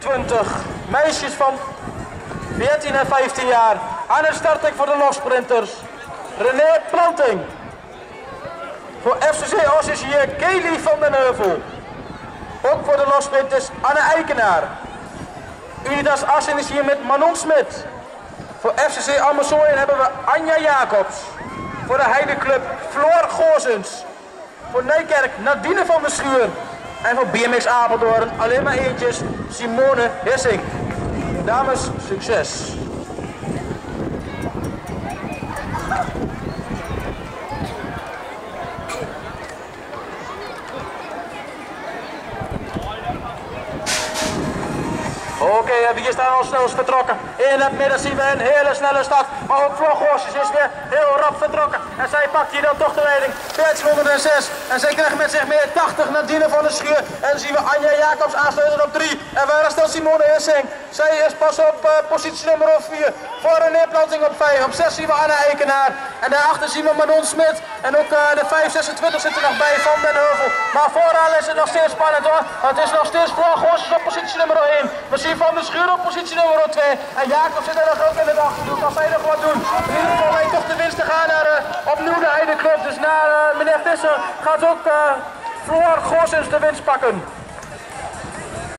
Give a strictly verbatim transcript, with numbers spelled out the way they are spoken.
twintig meisjes van veertien en vijftien jaar aan de starting voor de lossprinters. René Planting. Voor F C C Os is hier Kelly van den Heuvel. Ook voor de lossprinters Anne Eikenaar. Unidas Assen is hier met Manon Smit. Voor F C C Amersfoort hebben we Anja Jacobs. Voor de Heideclub Floor Goossens. Voor Nijkerk Nadine van der Schuur. En voor B M X Apeldoorn alleen maar eentjes, Simone Hessing. Dames, succes! Oké, okay, hier staan al snel vertrokken. In het midden zien we een hele snelle start. Maar ook Floor Goossens is weer heel rap vertrokken. En zij pakt hier dan toch de leiding. veertienhonderdzes. En zij krijgt met zich meer tachtig Nadine van der Schuur. En dan zien we Anja Jacobs aansluiten op drie. En waar is dan Simone Hessing? Zij is pas op uh, positie nummer vier. Voor een neerplanting op vijf. Op zes zien we Anne Eikenaar. En daarachter zien we Manon Smit. En ook uh, de vijf zesentwintig zit er nog bij van den Heuvel. Maar vooraan is het nog steeds spannend hoor. Het is nog steeds Floor Goossens op positie nummer één. We zien Van der Schuur op positie nummer twee. En Jacob zit er nog ook in de achterhoek. Als zij nog wat doen. In ieder geval weet toch de winst te gaan naar uh, opnieuw de Heideclub. Dus naar uh, meneer Visser gaat ook uh, Floor Goossens de winst pakken.